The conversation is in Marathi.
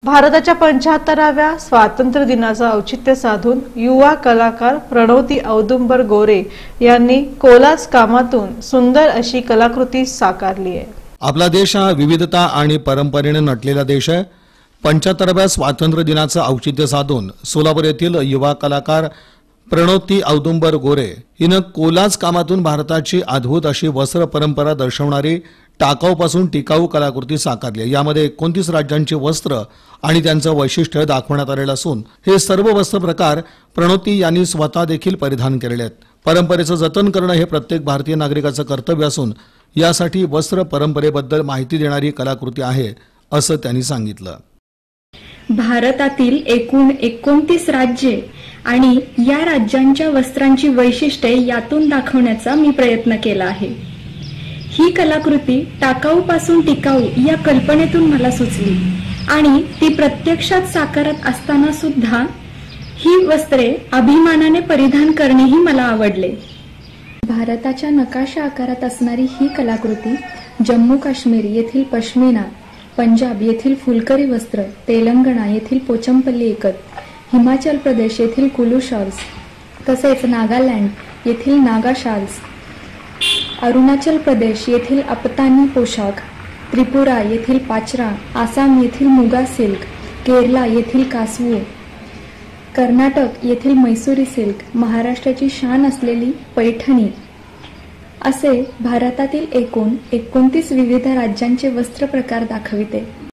भारताच्या 75व्या स्वातंत्र्य दिनाचं औचित्य साधून युवा कलाकार प्रणवती औदुंबर गोरे यांनी कोलाज कामातून सुंदर अशी कलाकृती साकारली आहे। आपला देश हा विविधता आणि परंपरेने नटलेला देश आहे। 75व्या स्वातंत्र्य दिनाचं औचित्य साधून सोलापूर येथील युवा कलाकार प्रणवती औदुंबर गोरे हिने कोलाज कामातून भारताची अद्भुत अशी वस्त्र परंपरा दर्शवणारी टाकाऊपासून टिकाऊ कलाकृती साकारली। यामध्ये 29 राज्यांची वस्त्र आणि त्यांचं वैशिष्ट्य दाखवण्यात आलेलं असून हे सर्व वस्त्र प्रकार प्रणवती यांनी स्वतः देखील परिधान केलेले आहेत। परंपरेचं जतन करणं हे प्रत्येक भारतीय नागरिकाचं कर्तव्य असून यासाठी वस्त्र परंपरेबद्दल माहिती देणारी कलाकृती आहे असं त्यांनी सांगितलं। भारतातील एकूण 29 राज्ये आणि या राज्यांच्या वस्त्रांची वैशिष्ट्ये यातून दाखवण्याचा मी प्रयत्न केला आहे। ही कलाकृती टाकाऊ पासून टिकाऊ या कल्पनेतून मला सुचली आणि ती प्रत्यक्षात साकारत असताना सुद्धा ही वस्त्रे अभिमानाने परिधान करणेही मला आवडले। भारताच्या नकाशा आकारात असणारी ही कलाकृती जम्मू काश्मीर येथील पश्मिना, पंजाब येथील फुलकरी वस्त्र, तेलंगणा येथील पोचमपल्ली एकत, हिमाचल प्रदेश येथील कुलू शॉल्स, तसेच नागालँड येथील नागा शाल्स, अरुणाचल प्रदेश येथील अपतानी पोशाख, त्रिपुरा येथील पाचरा, आसाम येथील मुगा सिल्क, केरला येथील कासवू, कर्नाटक येथील मैसुरी सिल्क, महाराष्ट्राची शान असलेली पैठणी असे भारतातील एकूण 29 विविध राज्यांचे वस्त्र प्रकार दाखविते।